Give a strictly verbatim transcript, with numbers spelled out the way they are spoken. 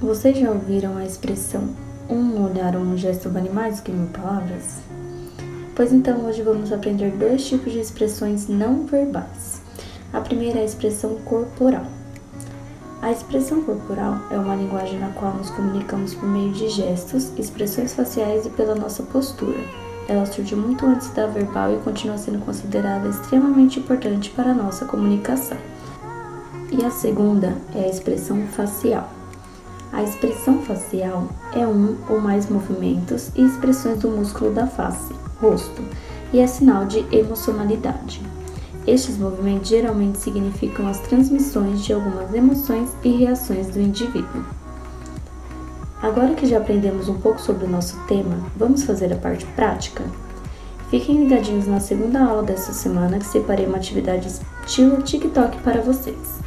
Vocês já ouviram a expressão um olhar ou um gesto vale mais do que mil palavras? Pois então hoje vamos aprender dois tipos de expressões não verbais. A primeira é a expressão corporal. A expressão corporal é uma linguagem na qual nos comunicamos por meio de gestos, expressões faciais e pela nossa postura. Ela surgiu muito antes da verbal e continua sendo considerada extremamente importante para a nossa comunicação. E a segunda é a expressão facial. A expressão facial é um ou mais movimentos e expressões do músculo da face, rosto, e é sinal de emocionalidade. Estes movimentos geralmente significam as transmissões de algumas emoções e reações do indivíduo. Agora que já aprendemos um pouco sobre o nosso tema, vamos fazer a parte prática? Fiquem ligadinhos na segunda aula dessa semana que separei uma atividade estilo TikTok para vocês.